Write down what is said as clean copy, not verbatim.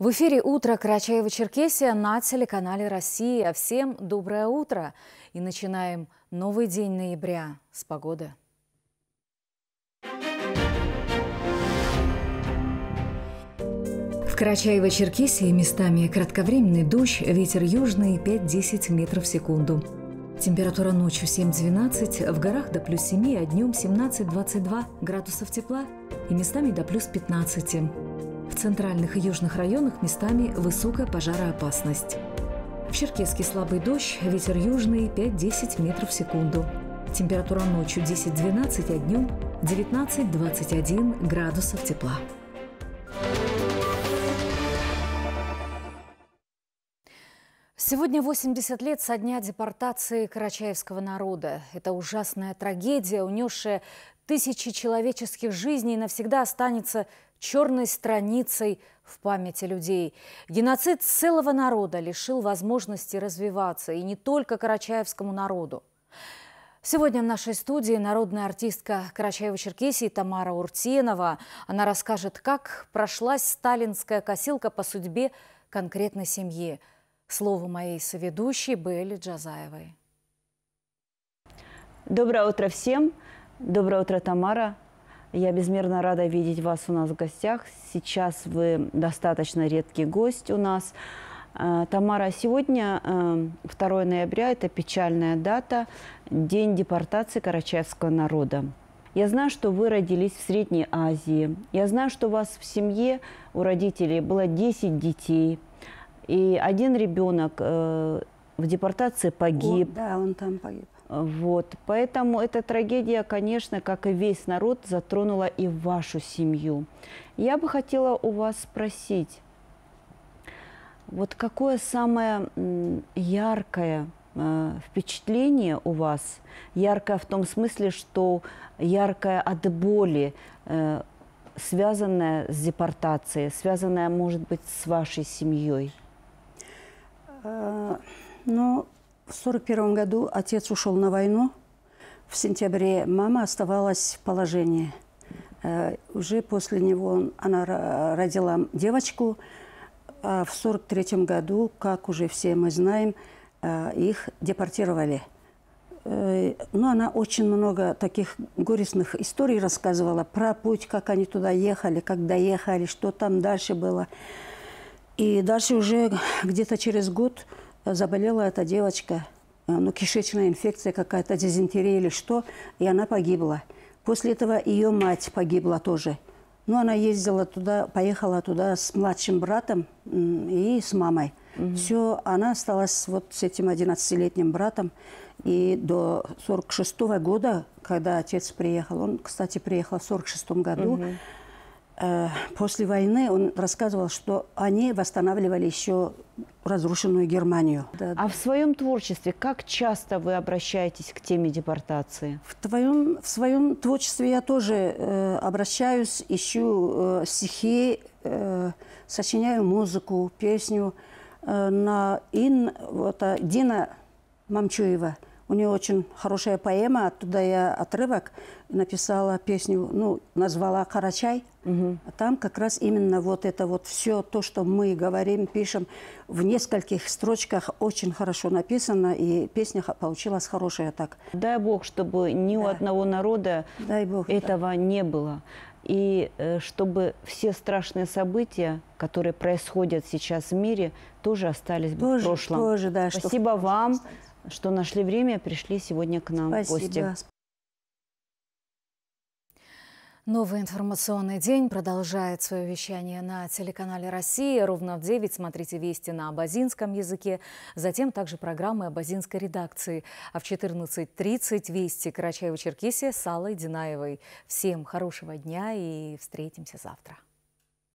В эфире «Утро Карачаево-Черкесия» на телеканале «Россия». Всем доброе утро. И начинаем новый день ноября с погоды. В Карачаево-Черкесии местами кратковременный дождь, ветер южный 5-10 метров в секунду. Температура ночью 7-12, в горах до плюс 7, а днем 17-22 градусов тепла и местами до плюс 15. В центральных и южных районах местами высокая пожароопасность. В Черкесске слабый дождь, ветер южный 5-10 метров в секунду. Температура ночью 10-12, а днем 19-21 градусов тепла. Сегодня 80 лет со дня депортации карачаевского народа. Это ужасная трагедия, унесшая тысячи человеческих жизней, навсегда останется черной страницей в памяти людей. Геноцид целого народа лишил возможности развиваться, и не только карачаевскому народу. Сегодня в нашей студии народная артистка Карачаево-Черкесии Тамара Уртенова. Она расскажет, как прошлась сталинская косилка по судьбе конкретной семьи. Слово моей соведущей Белли Джазаевой. Доброе утро всем. Доброе утро, Тамара. Я безмерно рада видеть вас у нас в гостях. Сейчас вы достаточно редкий гость у нас. Тамара, сегодня 2 ноября, это печальная дата, день депортации карачаевского народа. Я знаю, что вы родились в Средней Азии. Я знаю, что у вас в семье, у родителей было 10 детей. И один ребенок в депортации погиб. Да, он там погиб. Вот. Поэтому эта трагедия, конечно, как и весь народ, затронула и вашу семью. Я бы хотела у вас спросить, вот какое самое яркое впечатление у вас, яркое в том смысле, что яркое от боли, связанное с депортацией, связанное, может быть, с вашей семьей? Ну, в 1941 году отец ушел на войну. В сентябре мама оставалась в положении. Уже после него она родила девочку. А в 1943 году, как уже все мы знаем, их депортировали. Но она очень много таких горестных историй рассказывала про путь, как они туда ехали, как доехали, что там дальше было. И дальше уже где-то через год заболела эта девочка, ну, кишечная инфекция какая-то, дизентерия или что, и она погибла. После этого ее мать погибла тоже. Ну, она ездила туда, поехала туда с младшим братом и с мамой. Все, она осталась вот с этим 11-летним братом. И до 1946 года, когда отец приехал, он, кстати, приехал в 1946 году, после войны он рассказывал, что они восстанавливали еще разрушенную Германию. А в своем творчестве как часто вы обращаетесь к теме депортации? В своем творчестве я тоже обращаюсь, ищу стихи, сочиняю музыку, песню на Дина Мамчуева. У нее очень хорошая поэма, оттуда я отрывок написала песню, ну, назвала «Карачай». А там как раз именно вот это вот все то, что мы говорим, пишем, в нескольких строчках очень хорошо написано, и песня получилась хорошая так. Дай Бог, чтобы ни у одного народа этого не было. И чтобы все страшные события, которые происходят сейчас в мире, тоже остались бы в прошлом. Да, спасибо вам, что нашли время и пришли сегодня к нам в гости. Новый информационный день продолжает свое вещание на телеканале «Россия». Ровно в 9 смотрите «Вести» на абазинском языке, затем также программы абазинской редакции. А в 14:30 «Вести» Карачаево-Черкесия с Аллой Динаевой. Всем хорошего дня и встретимся завтра.